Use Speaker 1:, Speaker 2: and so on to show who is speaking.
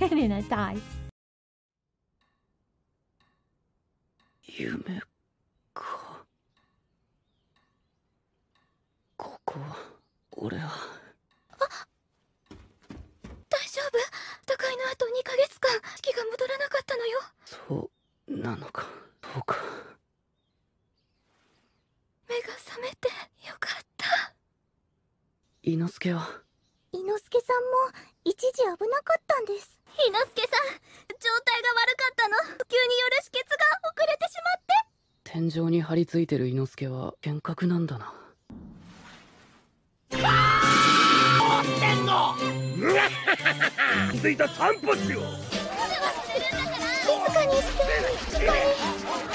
Speaker 1: and I died.
Speaker 2: 夢か。ここは俺は。
Speaker 3: 大丈夫？戦いの後2ヶ月間気が戻らなかったのよ。
Speaker 2: そうなのかどうか。
Speaker 3: 目が覚めてよかった。
Speaker 2: 伊之助は？
Speaker 3: 伊之助さんも一時危なかったんです。伊之助さん、状態が悪かったの。急による止血が遅れてしまって。
Speaker 2: 天井に張り付いてる伊之助は幻覚なんだな。
Speaker 4: 持ってんのついた担保しよう。
Speaker 3: 静かに言って静かに。